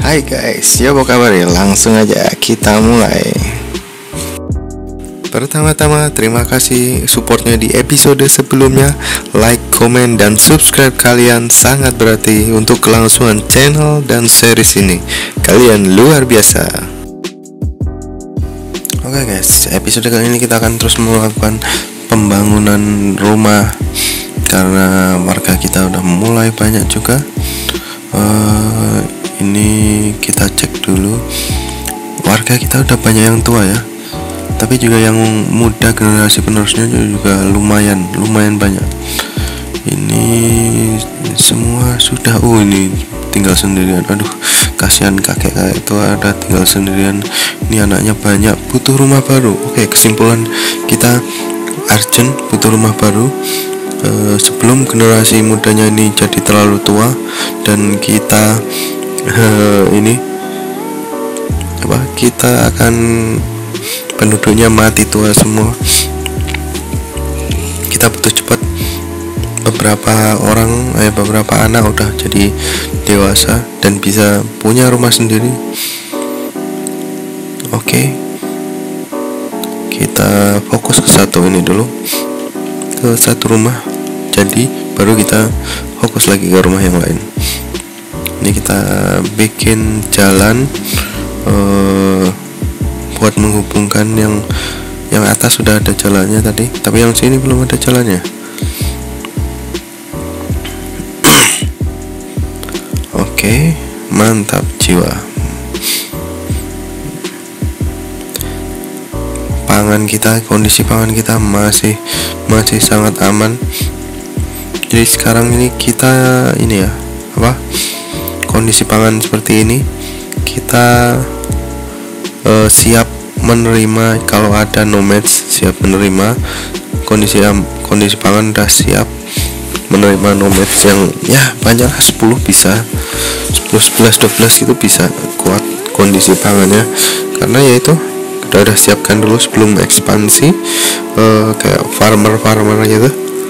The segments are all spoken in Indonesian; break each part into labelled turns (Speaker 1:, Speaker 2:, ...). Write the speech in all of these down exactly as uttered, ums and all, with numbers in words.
Speaker 1: Hai guys, ya apa kabar ya? Langsung aja kita mulai. Pertama-tama terima kasih supportnya di episode sebelumnya. Like, komen, dan subscribe kalian sangat berarti untuk kelangsungan channel dan series ini. Kalian luar biasa. Oke guys, episode kali ini kita akan terus melakukan pembangunan rumah karena warga kita udah mulai banyak juga. uh, Ini kita cek dulu. Warga kita udah banyak yang tua ya, tapi juga yang muda generasi penerusnya juga lumayan lumayan banyak. Ini semua sudah oh ini tinggal sendirian. Aduh, kasihan kakek kakek itu ada tinggal sendirian. Ini anaknya banyak, butuh rumah baru. Oke, kesimpulan kita urgent butuh rumah baru uh, sebelum generasi mudanya ini jadi terlalu tua dan kita Uh, ini apa kita akan penduduknya mati tua semua. Kita butuh cepat. Beberapa orang eh beberapa anak udah jadi dewasa dan bisa punya rumah sendiri. Oke, kita fokus ke satu ini dulu, ke satu rumah jadi baru kita fokus lagi ke rumah yang lain. Ini kita bikin jalan uh, buat menghubungkan yang yang atas sudah ada jalannya tadi, tapi yang sini belum ada jalannya. Oke, mantap jiwa. Pangan kita, kondisi pangan kita masih masih sangat aman. Jadi sekarang ini kita ini ya apa? Kondisi pangan seperti ini kita uh, siap menerima kalau ada nomads, siap menerima kondisi kondisi pangan udah siap menerima nomads yang ya banyak sepuluh bisa sepuluh, sebelas, dua belas itu bisa kuat kondisi pangannya karena yaitu kita udah siapkan dulu sebelum ekspansi uh, kayak farmer-farmer gitu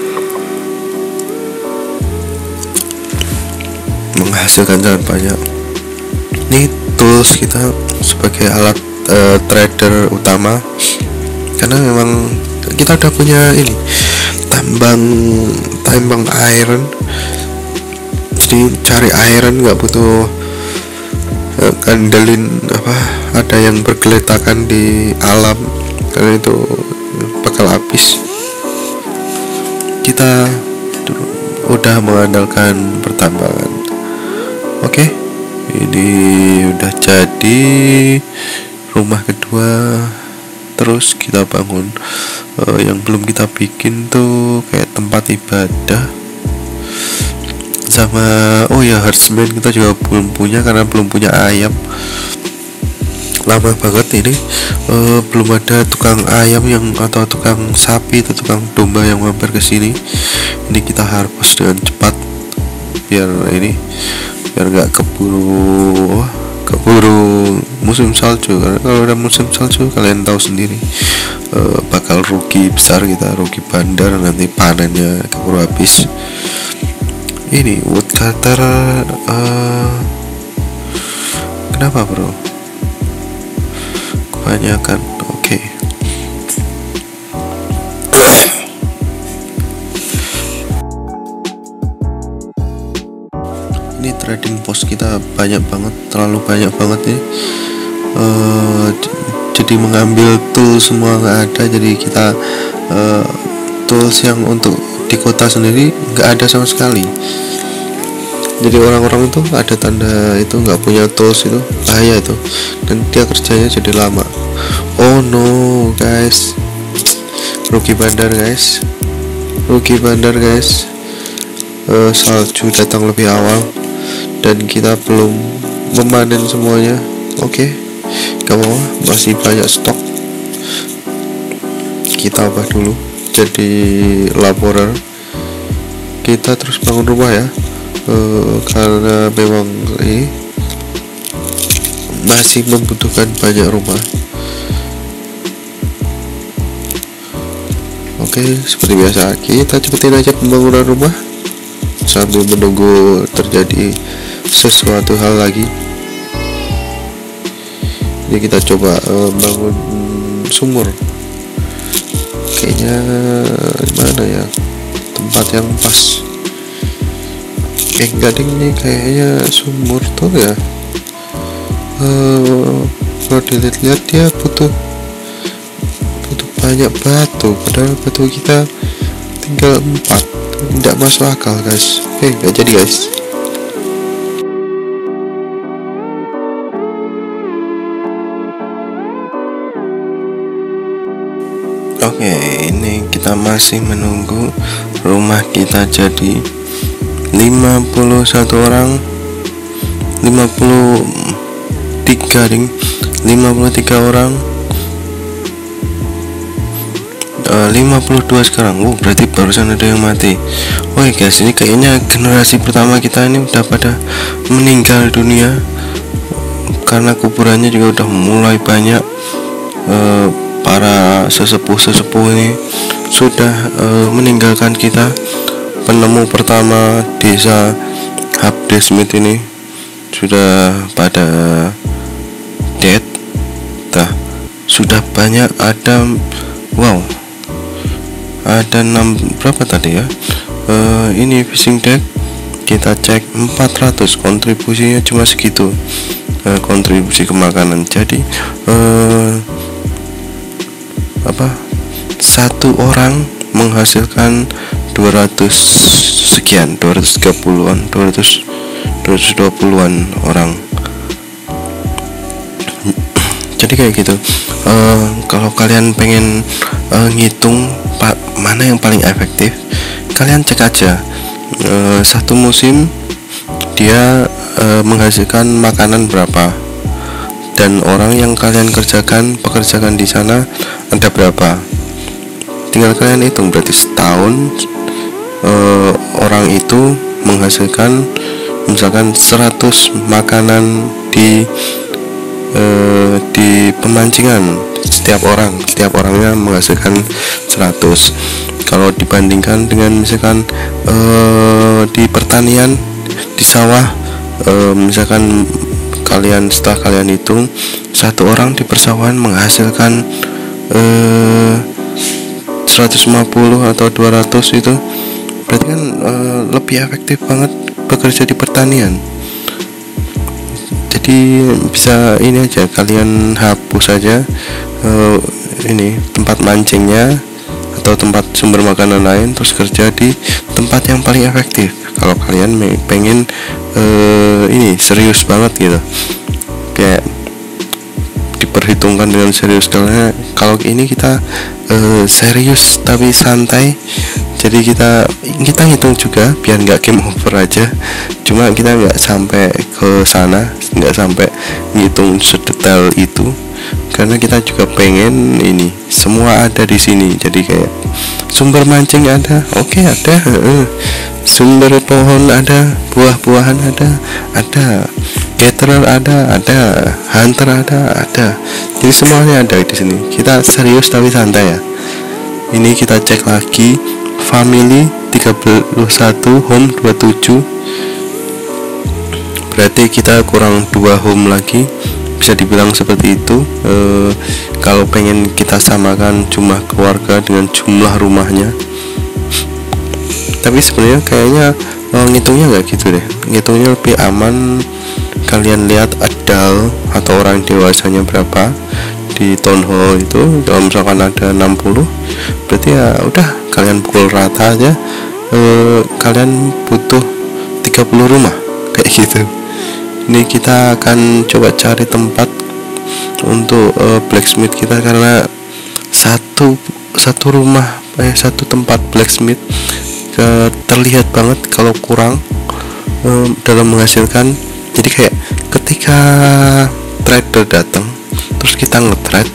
Speaker 1: menghasilkan sangat banyak. Ini tools kita sebagai alat uh, trader utama karena memang kita udah punya ini tambang tambang iron, jadi cari iron nggak butuh uh, ngandelin apa ada yang bergeletakan di alam karena itu bakal habis. Kita udah mengandalkan pertambangan. Oke, ini udah jadi rumah kedua. Terus kita bangun uh, yang belum kita bikin tuh kayak tempat ibadah sama oh ya herdsman kita juga belum punya karena belum punya ayam. Lama banget ini uh, belum ada tukang ayam yang atau tukang sapi atau tukang domba yang mampir ke sini. Ini kita harvest dengan cepat biar ini biar nggak keburu keburu musim salju karena kalau udah musim salju kalian tahu sendiri uh, bakal rugi besar, kita rugi bandar nanti panennya keburu habis. Ini woodcutter uh, kenapa bro kebanyakan? Oke, ini trading post kita banyak banget, terlalu banyak banget nih. Uh, jadi mengambil tool semua nggak ada, jadi kita uh, tools yang untuk di kota sendiri nggak ada sama sekali. Jadi orang-orang itu ada tanda itu nggak punya tools, itu bahaya itu, dan dia kerjanya jadi lama. Oh no guys, rugi bandar guys, rugi bandar guys. Uh, salju datang lebih awal dan kita belum memanen semuanya. Oke, gak apa-apa, masih banyak stok. Kita ubah dulu jadi laborer. Kita terus bangun rumah ya, uh, karena memang ini masih membutuhkan banyak rumah. Oke, seperti biasa kita cepetin aja pembangunan rumah sambil menunggu terjadi sesuatu hal lagi. Jadi kita coba uh, bangun sumur. Kayaknya mana ya tempat yang pas. Eh gading nih kayaknya sumur tuh ya. Uh, kalau dilihat-lihat dia butuh butuh banyak batu, padahal batu kita tinggal empat. Tidak masuk akal guys. Oke, nggak jadi guys. Oke, ini kita masih menunggu rumah kita jadi lima puluh satu orang, lima puluh tiga ding, lima puluh tiga orang, uh, lima puluh dua sekarang. Oh, berarti barusan ada yang mati. Woi guys, ini kayaknya generasi pertama kita ini udah pada meninggal dunia, karena kuburannya juga udah mulai banyak. uh, Para sesepuh-sesepuh ini sudah uh, meninggalkan kita. Penemu pertama desa Habdesmith ini sudah pada dead. Nah, sudah banyak, ada wow, ada enam berapa tadi ya? Uh, ini fishing deck kita cek empat ratus, kontribusinya cuma segitu. Uh, kontribusi ke makanan. Jadi uh, apa satu orang menghasilkan dua ratus sekian, dua ratus tiga puluhan, dua ratus dua puluhan orang. Jadi kayak gitu. Uh, kalau kalian pengen uh, ngitung pak mana yang paling efektif, kalian cek aja uh, satu musim dia uh, menghasilkan makanan berapa, dan orang yang kalian kerjakan pekerjaan di sana ada berapa. Tinggal kalian hitung, berarti setahun uh, orang itu menghasilkan misalkan seratus makanan di uh, di pemancingan. Setiap orang setiap orangnya menghasilkan seratus. Kalau dibandingkan dengan misalkan uh, di pertanian, di sawah, uh, misalkan kalian setelah kalian hitung satu orang di persawahan menghasilkan eh, seratus lima puluh atau dua ratus, itu berarti kan eh, lebih efektif banget bekerja di pertanian. Jadi bisa ini aja, kalian hapus aja eh, ini tempat mancingnya atau tempat sumber makanan lain, terus kerja di tempat yang paling efektif. Kalau kalian pengen uh, ini serius banget gitu, kayak diperhitungkan dengan serius, karena kalau ini kita uh, serius tapi santai. Jadi kita kita hitung juga biar nggak game over aja, cuma kita nggak sampai ke sana, nggak sampai ngitung sedetail itu, karena kita juga pengen ini semua ada di sini. Jadi kayak sumber mancing ada, oke okay, ada, sumber pohon ada, buah-buahan ada, ada gatherer ada, ada hunter ada, ada. Jadi semuanya ada di sini. Kita serius tapi santai ya. Ini kita cek lagi, family tiga puluh satu, home dua puluh tujuh. Berarti kita kurang dua home lagi, bisa dibilang seperti itu. E, kalau pengen kita samakan jumlah keluarga dengan jumlah rumahnya, tapi sebenarnya kayaknya e, ngitungnya nggak gitu deh. Ngitungnya lebih aman. Kalian lihat adult atau orang dewasanya berapa di town hall itu. Kalau misalkan ada enam puluh, berarti ya udah kalian pukul rata aja. E, kalian butuh tiga puluh rumah kayak gitu. Ini kita akan coba cari tempat untuk uh, blacksmith kita, karena satu satu rumah eh satu tempat blacksmith uh, terlihat banget kalau kurang uh, dalam menghasilkan. Jadi kayak ketika trader datang terus kita nge-trade,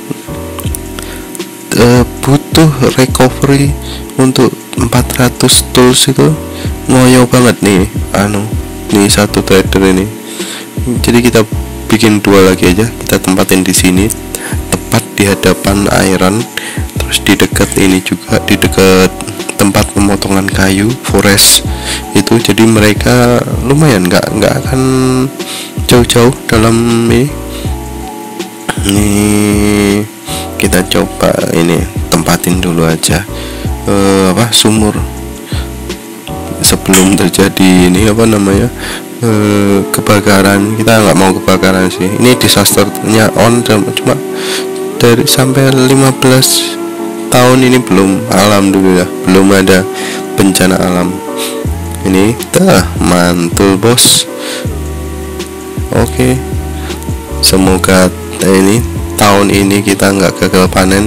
Speaker 1: uh, butuh recovery untuk empat ratus tools itu ngoyo banget nih anu nih satu trader ini. Jadi kita bikin dua lagi aja, kita tempatin di sini tepat di hadapan iron, terus di dekat ini juga di dekat tempat pemotongan kayu forest itu. Jadi mereka lumayan nggak nggak akan jauh-jauh dalam ini Ini kita coba ini tempatin dulu aja uh, apa sumur sebelum terjadi ini apa namanya uh, kebakaran. Kita nggak mau kebakaran sih, ini disasternya on, cuma dari sampai lima belas tahun ini belum, alhamdulillah belum ada bencana alam. Ini dah mantul bos. Oke, semoga ini tahun ini kita nggak gagal panen,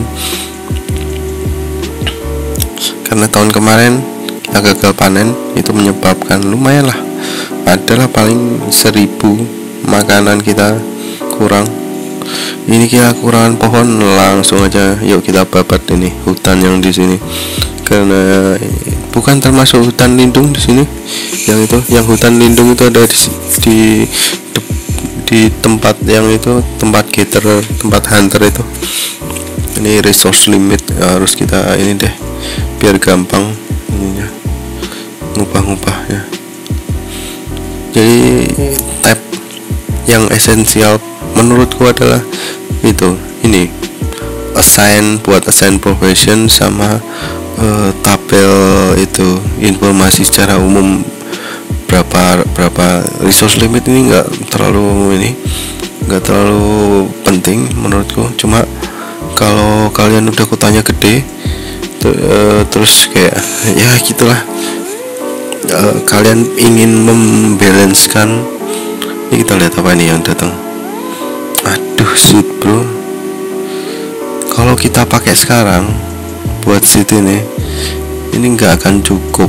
Speaker 1: karena tahun kemarin kita gagal panen itu menyebabkan lumayan lah, adalah paling seribu makanan kita kurang. Ini kita kekurangan pohon, langsung aja yuk kita babat ini hutan yang di sini, karena bukan termasuk hutan lindung di sini. Yang itu, yang hutan lindung itu ada di di, di tempat yang itu, tempat gator, tempat hunter itu. Ini resource limit, harus kita ini deh biar gampang ininya ngubah-ngubahnya. Jadi tab yang esensial menurutku adalah itu, ini assign, buat assign profession sama uh, tabel itu informasi secara umum berapa berapa resource limit. Ini enggak terlalu ini enggak terlalu penting menurutku, cuma kalau kalian udah kotanya gede t- uh, terus kayak ya gitulah, uh, kalian ingin membalancekan. Ini kita lihat apa ini yang datang. Aduh shit bro, kalau kita pakai sekarang buat seat ini ini nggak akan cukup.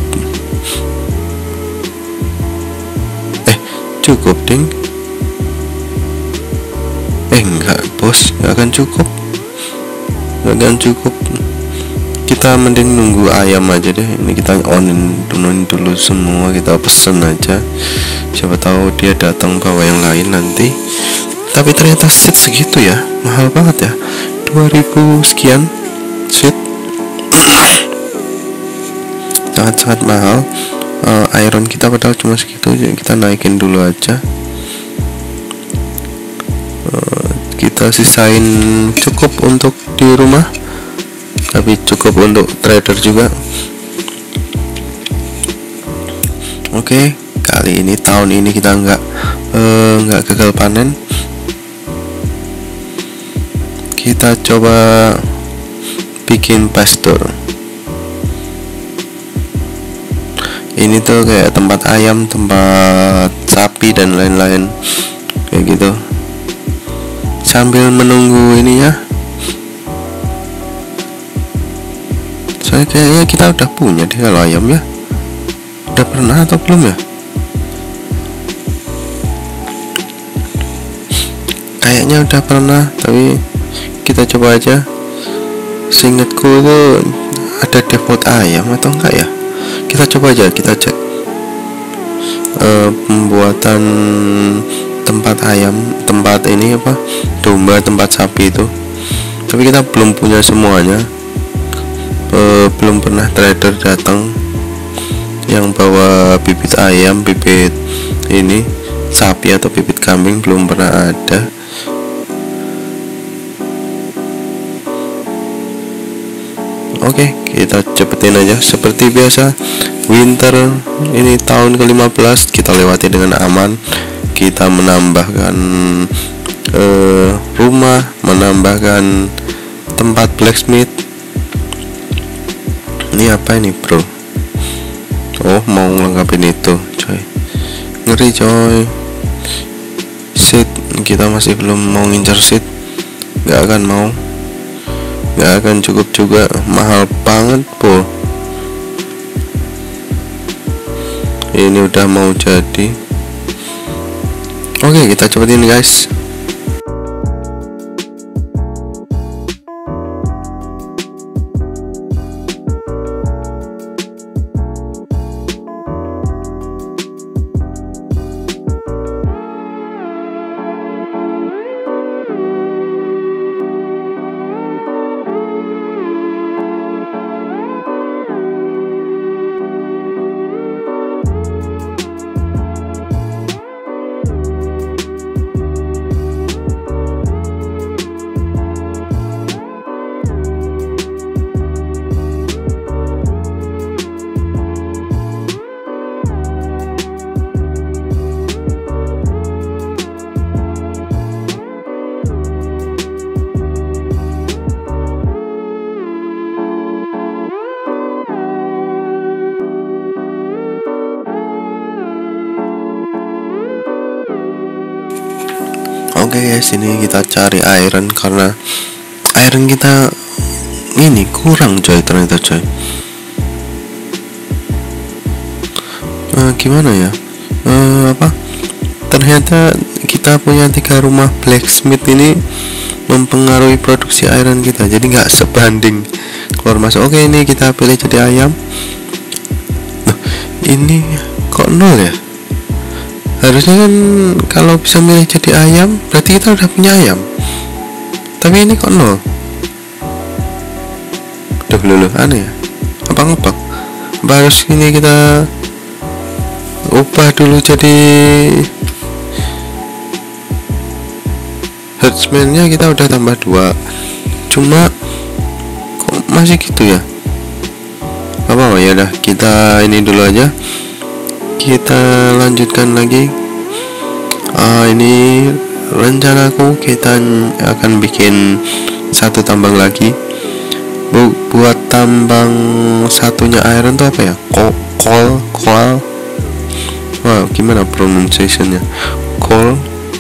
Speaker 1: Eh cukup ding. Eh enggak bos, nggak akan cukup, nggak akan cukup. Kita mending nunggu ayam aja deh. Ini kita onin onin dulu semua, kita pesen aja, siapa tahu dia datang bawa yang lain nanti. Tapi ternyata seat segitu ya, mahal banget ya, dua ribu sekian seat. Sangat-sangat mahal. uh, Iron kita padahal cuma segitu, jadi kita naikin dulu aja. uh, Kita sisain cukup untuk di rumah, tapi cukup untuk trader juga. Oke, kali ini tahun ini kita nggak uh, nggak gagal panen. Kita coba bikin pastur. Ini tuh kayak tempat ayam, tempat sapi dan lain-lain kayak gitu. Sambil menunggu ini ya, soalnya kayaknya kita udah punya deh kalau ayam ya. Udah pernah atau belum ya? Kayaknya udah pernah, tapi kita coba aja. Seingatku tuh ada default ayam atau enggak ya? Kita coba aja, kita cek uh, pembuatan tempat ayam, tempat ini apa, domba, tempat sapi itu. Tapi kita belum punya semuanya. uh, Belum pernah trader datang yang bawa bibit ayam, bibit ini sapi atau bibit kambing, belum pernah ada. Oke, kita cepetin aja. Seperti biasa, winter ini tahun ke lima belas kita lewati dengan aman. Kita menambahkan uh, rumah, menambahkan tempat blacksmith. Ini apa ini bro? Oh, mau ngelengkapin itu coy, ngeri coy. Seat, kita masih belum mau ngincar seat. Gak akan mau, gak akan cukup juga, mahal banget po. Ini udah mau jadi. Oke, kita cobain guys. Oke guys, ini kita cari iron karena iron kita ini kurang coy, ternyata coy. Uh, gimana ya? Uh, apa? Ternyata kita punya tiga rumah blacksmith ini mempengaruhi produksi iron kita, jadi nggak sebanding keluar masuk. Oke, ini kita pilih jadi ayam. Nah, ini kok nol ya? Harusnya kan kalau bisa milih jadi ayam berarti kita udah punya ayam, tapi ini kok nol. Duh, luluh, aneh ya? Apa ngebug? Apa harus ini kita ubah dulu jadi herdsman-nya? Kita udah tambah dua, cuma kok masih gitu ya? Apa ya, dah kita ini dulu aja, kita lanjutkan lagi. Ah, ini rencanaku kita akan bikin satu tambang lagi. Bu, buat tambang satunya iron tuh apa ya? Coal, coal, coal. Wow, gimana pronunciationnya? Coal,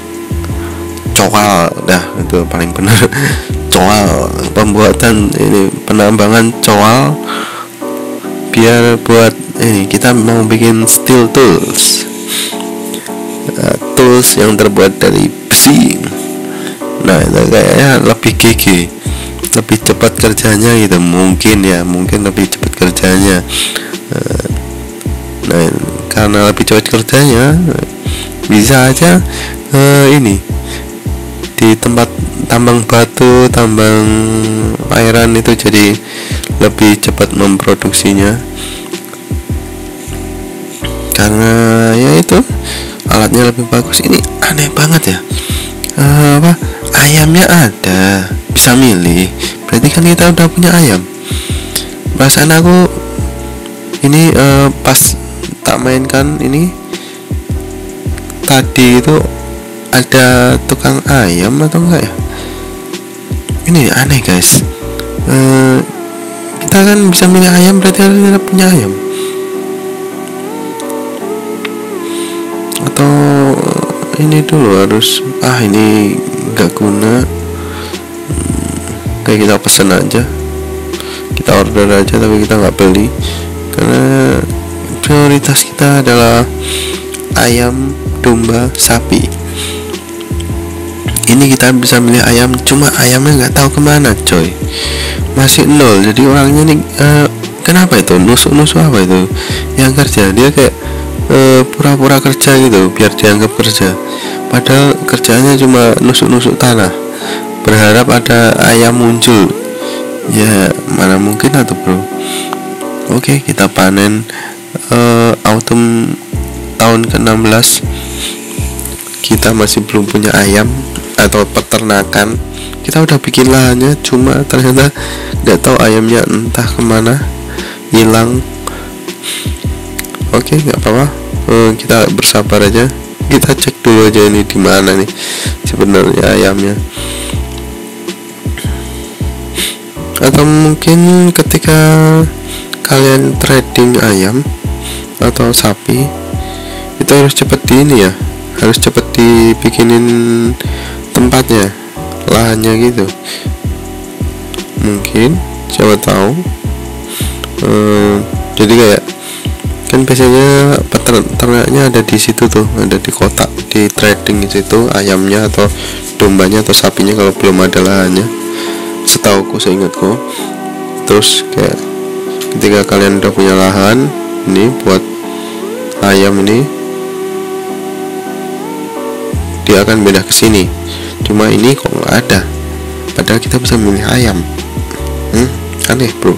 Speaker 1: coal, dah itu paling benar. Coal, pembuatan ini penambangan coal biar buat eh kita mau bikin steel tools, uh, tools yang terbuat dari besi. Nah, itu kayaknya lebih gigi, lebih cepat kerjanya gitu, mungkin ya, mungkin lebih cepat kerjanya. Uh, nah, karena lebih cepat kerjanya, bisa aja uh, ini di tempat tambang batu, tambang iron itu jadi lebih cepat memproduksinya, karena ya itu alatnya lebih bagus. Ini aneh banget ya, uh, apa ayamnya ada, bisa milih, berarti kan kita udah punya ayam. Perasaan aku ini uh, pas tak mainkan ini tadi itu ada tukang ayam atau enggak ya? Ini aneh guys. Uh, kita kan bisa milih ayam, berarti kita punya ayam. Atau ini dulu harus, ah ini nggak guna. Kayak kita pesen aja, kita order aja, tapi kita nggak beli karena prioritas kita adalah ayam, domba, sapi. Ini kita bisa milih ayam, cuma ayamnya nggak tahu kemana coy, masih nol. Jadi orangnya nih uh, kenapa itu nusuk-nusuk apa itu yang kerja, dia kayak uh, pura-pura kerja gitu biar dianggap kerja, padahal kerjanya cuma nusuk-nusuk tanah berharap ada ayam muncul. Ya mana mungkin atau bro. Oke, kita panen uh, autumn tahun ke enam belas. Kita masih belum punya ayam atau peternakan. Kita udah bikin lahannya, cuma ternyata nggak tahu ayamnya entah kemana, hilang. Oke, nggak apa-apa, uh, kita bersabar aja. Kita cek dulu aja ini di mana nih sebenarnya ayamnya. Atau mungkin ketika kalian trading ayam atau sapi itu harus cepet di ini ya, harus cepet dibikinin tempatnya, lahannya gitu. Mungkin siapa tahu hmm, jadi kayak kan biasanya peternaknya ada di situ tuh, ada di kotak, di trading di situ ayamnya atau dombanya atau sapinya kalau belum ada lahannya, setauku, seingatku. Terus kayak ketika kalian udah punya lahan ini buat ayam ini, dia akan pindah ke sini. Cuma ini kok nggak ada, padahal kita bisa milih ayam. hmm? Aneh bro,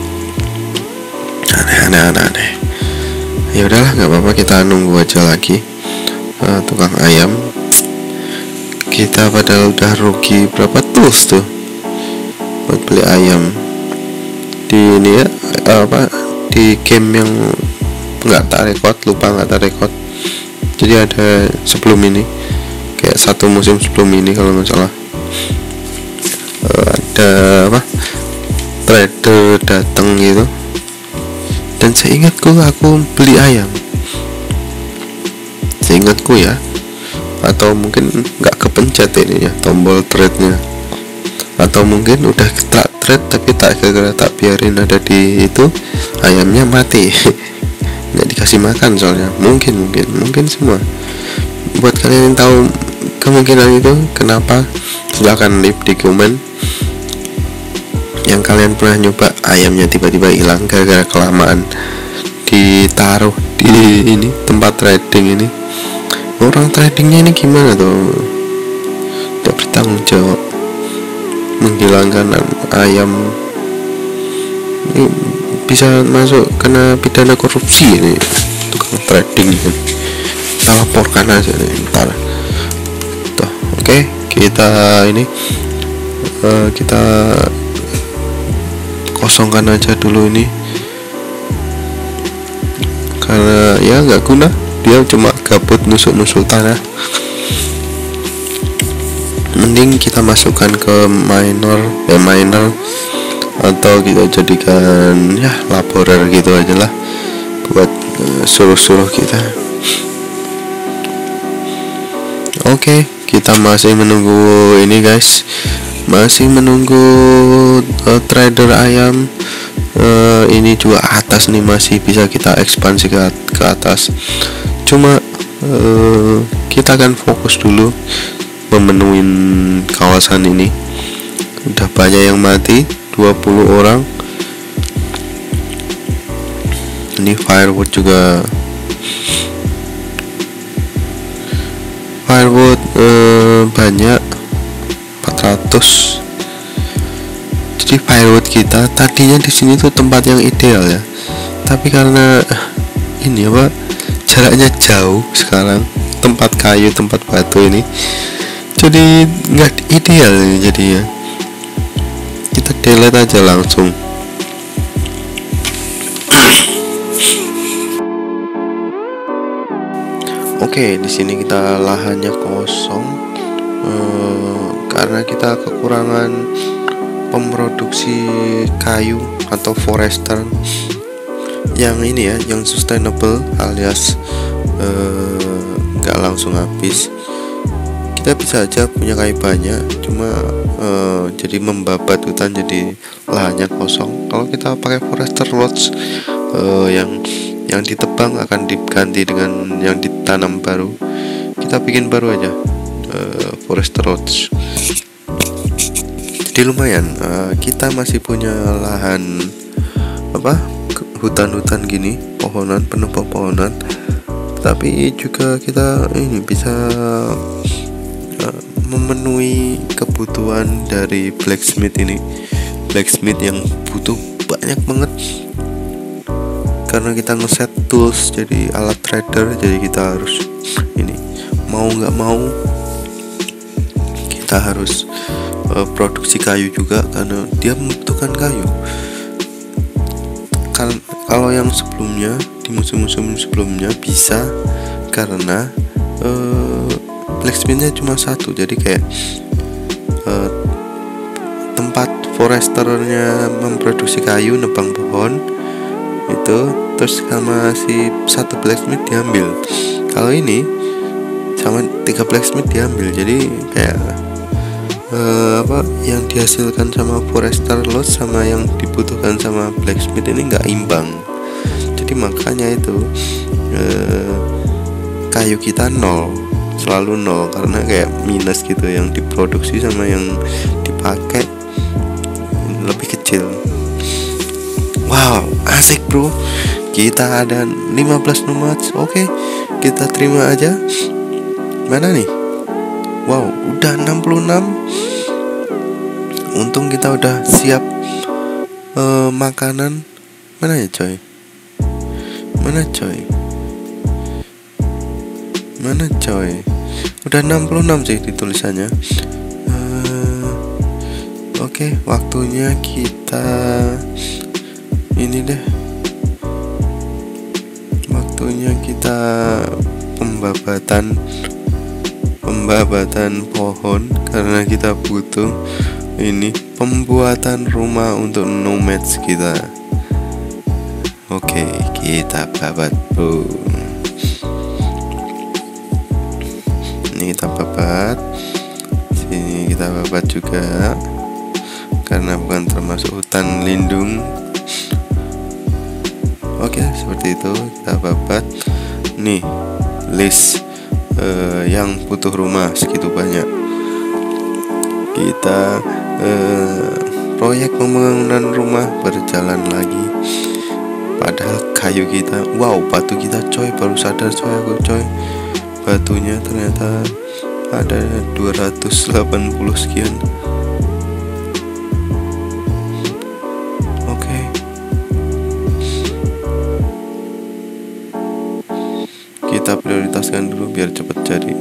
Speaker 1: aneh aneh aneh aneh. Ya udahlah, nggak apa-apa, kita nunggu aja lagi uh, tukang ayam. Kita padahal udah rugi berapa tools tuh buat beli ayam di ini ya, uh, apa di game yang nggak tak record, lupa nggak tak record. Jadi ada sebelum ini, kayak satu musim sebelum ini kalau nggak salah, uh, ada apa trader datang gitu, dan seingatku aku beli ayam, seingatku ya, atau mungkin nggak ke kepencet ini ya tombol trade-nya, atau mungkin udah tak trade tapi tak gara-gara tak biarin ada di itu, ayamnya mati nggak dikasih makan soalnya. Mungkin mungkin mungkin semua. Buat kalian yang tahu kemungkinan itu kenapa, silahkan leave di komen. Yang kalian pernah nyoba ayamnya tiba-tiba hilang gara-gara kelamaan ditaruh di ini tempat trading ini. Orang tradingnya ini gimana tuh, tak bertanggung jawab menghilangkan ayam ini, bisa masuk kena pidana korupsi ini tukang trading ini. Kita laporkan aja nih ntar tuh. Oke, kita ini uh, kita kosongkan aja dulu ini karena ya nggak guna, dia cuma gabut nusuk-nusuk tanah. Mending kita masukkan ke minor ya minor atau kita jadikan ya laborer gitu aja lah buat uh, suruh-suruh kita. Oke, kita masih menunggu ini guys, masih menunggu uh, trader ayam. Uh, ini juga atas nih masih bisa kita ekspansi ke, ke atas. Cuma uh, kita akan fokus dulu memenuhi kawasan ini. Udah banyak yang mati, dua puluh orang. Ini firewood juga, firewood uh, banyak empat ratus. Jadi firewood kita tadinya di sini tuh tempat yang ideal ya, tapi karena ini apa jaraknya jauh sekarang, tempat kayu tempat batu ini jadi nggak ideal ini. Jadi ya kita delete aja langsung. Oke, di sini kita lahannya kosong eh, karena kita kekurangan pemroduksi kayu atau forester yang ini ya, yang sustainable alias nggak uh, langsung habis. Kita bisa aja punya kayu banyak, cuma uh, jadi membabat hutan jadi lahannya kosong. Kalau kita pakai forester lots uh, yang yang ditebang akan diganti dengan yang ditanam baru. Kita bikin baru aja uh, forester lots. Jadi lumayan, uh, kita masih punya lahan apa hutan-hutan gini, pohonan penuh pepohonan, tapi juga kita ini bisa uh, memenuhi kebutuhan dari blacksmith ini, blacksmith yang butuh banyak banget karena kita ngeset tools jadi alat trader. Jadi kita harus ini mau nggak mau kita harus produksi kayu juga karena dia membutuhkan kayu. Kan kalau yang sebelumnya di musim-musim sebelumnya bisa karena uh, blacksmithnya cuma satu, jadi kayak uh, tempat foresternya memproduksi kayu nebang pohon itu terus sama si satu blacksmith diambil. Kalau ini sama tiga blacksmith diambil, jadi kayak Uh, apa yang dihasilkan sama forester lot sama yang dibutuhkan sama blacksmith ini nggak imbang. Jadi makanya itu uh, kayu kita nol, selalu nol karena kayak minus gitu, yang diproduksi sama yang dipakai lebih kecil. Wow, asik bro, kita ada lima belas nomads. Oke, kita terima aja. Mana nih? Wow, udah enam puluh enam. Untung kita udah siap uh, makanan. Mana ya coy? Mana coy? Mana coy? Udah enam puluh enam sih di tulisannya. uh, Oke, okay, waktunya kita ini deh. Waktunya kita pembabatan Pembabatan pohon karena kita butuh ini pembuatan rumah untuk nomads kita. Oke, kita babat bro. Ini kita babat. kita babat juga karena bukan termasuk hutan lindung. Oke, seperti itu kita babat. Nih list uh, yang butuh rumah segitu banyak. Kita uh, proyek pembangunan rumah berjalan lagi. Padahal kayu kita, wow, batu kita coy, baru sadar coy aku coy, batunya ternyata ada dua ratus delapan puluh sekian. Oke, kita prioritaskan dulu biar cepet jadi.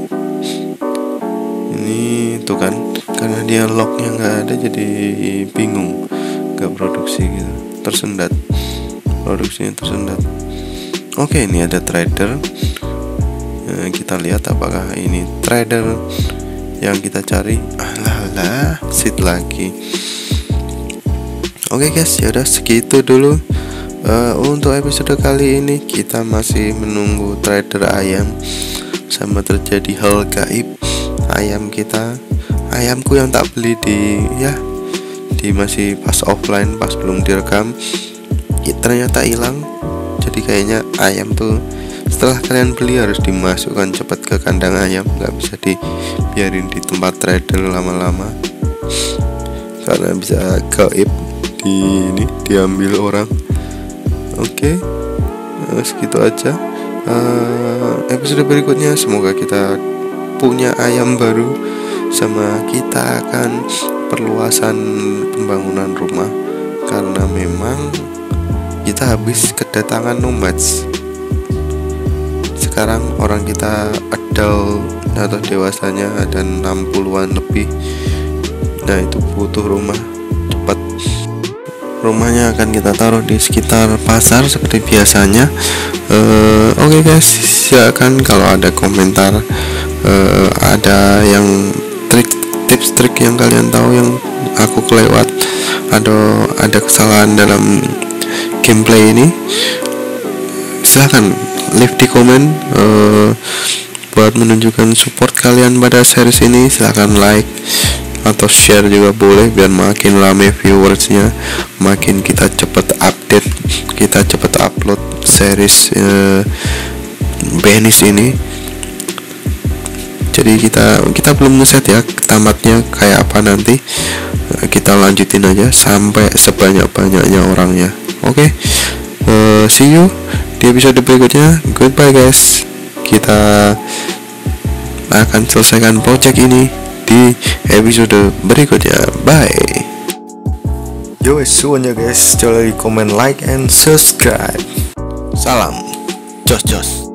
Speaker 1: Ini tuh kan, karena dia locknya nggak ada jadi bingung, nggak produksi gitu, tersendat, produksinya tersendat. Oke, ini ada trader. Nah, kita lihat apakah ini trader yang kita cari. Alah alah, sit lagi. Oke guys, yaudah segitu dulu uh, untuk episode kali ini. Kita masih menunggu trader ayam, sama terjadi hal gaib. Ayam kita, ayamku yang tak beli di ya di masih pas offline, pas belum direkam, ya, ternyata hilang. Jadi kayaknya ayam tuh setelah kalian beli harus dimasukkan cepat ke kandang ayam, nggak bisa dibiarin di tempat trader lama-lama karena bisa gaib di ini diambil orang. Oke, nah, segitu aja uh, episode berikutnya. Semoga kita punya ayam baru, sama kita akan perluasan pembangunan rumah karena memang kita habis kedatangan nomads. Sekarang orang kita adult atau dewasanya ada enam puluhan lebih. Nah itu butuh rumah cepat. Rumahnya akan kita taruh di sekitar pasar seperti biasanya. uh, Oke okay guys, silakan kalau ada komentar, uh, ada yang trik, tips trik yang kalian tahu yang aku kelewat, atau ada kesalahan dalam gameplay ini, silahkan leave di komen uh, buat menunjukkan support kalian pada series ini. Silahkan like atau share juga boleh, biar makin rame viewersnya, makin kita cepet update, kita cepet upload series uh, Benis ini. Jadi kita kita belum ngeset ya tamatnya kayak apa nanti, uh, kita lanjutin aja sampai sebanyak-banyaknya orangnya. Oke, okay? uh, see you di episode berikutnya. Goodbye guys. Kita akan selesaikan project ini di episode berikutnya. Bye. Yo semuanya guys, jangan lupa komen, like, and subscribe. Salam jos jos.